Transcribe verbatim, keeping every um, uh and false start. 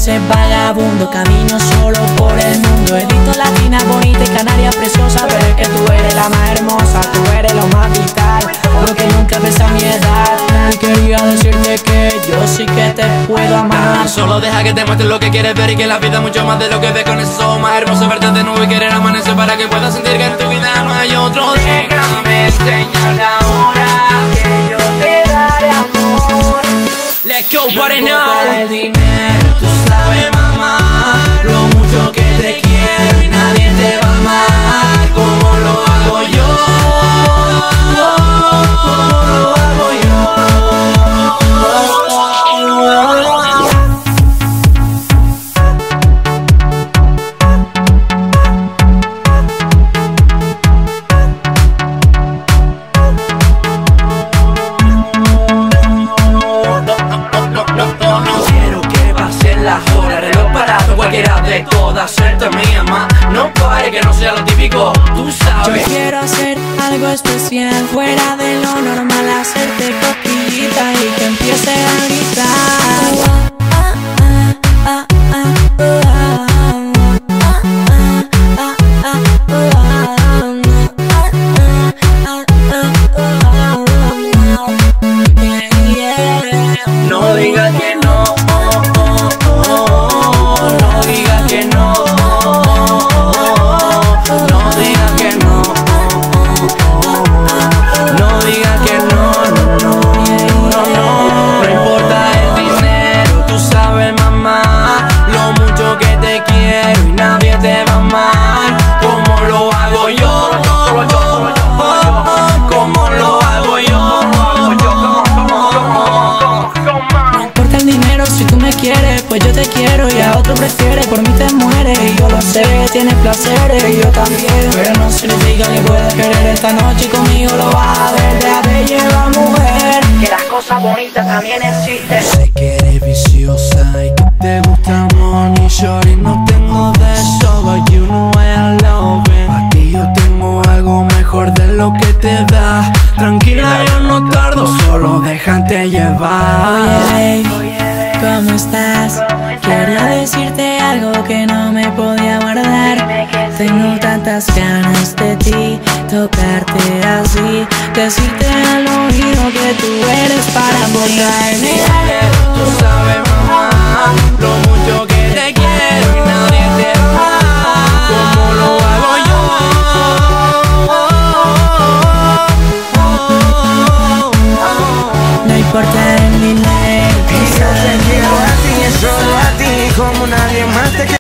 ese vagabundo, camino solo por el mundo. Edito latina bonita y canaria preciosa, pero es que tú eres la más hermosa, tú eres lo más vital, lo que nunca ves a mi edad. Y quería decirte que yo sí que te puedo amar. Solo deja que te muestre lo que quieres ver y que la vida es mucho más de lo que ves. Con eso más hermoso verte de nuevo y querer amanecer para que puedas sentir que en tu vida no hay otro. Déjame enseñarte ahora que yo te daré amor. Let's go, party now. El dinero, tú sabes, mamá, lo mucho que te quiero y nadie te va a amar como lo hago yo, como lo hago yo. Cualquiera de todas, suerte mía, ma. No pare que no sea lo típico, tú sabes. Yo quiero hacer algo especial, fuera de lo normal, hacerte cosquillita y que empiece a gritar. No digas que no. Pues yo te quiero y a otro prefieres, por mí te mueres y yo lo sé, tienes placeres y yo también, pero no significa que puedes querer esta noche y conmigo lo vas a ver. Deja de llevar, mujer, que las cosas bonitas también existen. Sé que eres viciosa y que te gusta money short y no tengo de eso, but you know I love it. Pa' ti yo tengo algo mejor de lo que te da. Tranquila, yo no tardo, solo déjate llevar. Oye, ¿cómo estás? Quiero decirte algo que no me podía guardar. Tengo tantas ganas de ti, tocarte así, decirte al oído que tú eres para mí. Tú sabes, mamá, lo mucho que te quiero y nadie te va a amar como lo hago yo. No importa el dinero, yo te quiero a ti, solo a ti, como nadie más te quiere.